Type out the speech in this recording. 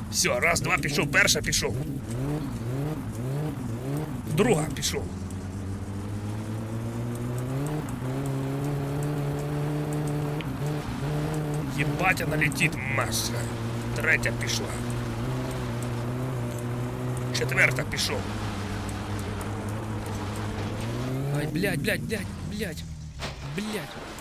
Все, раз, два, пішов, перша пішов. Друга пішов. Єбать, вона летить, Маша. Третя пішла. Четверта пішов. Ай, блядь.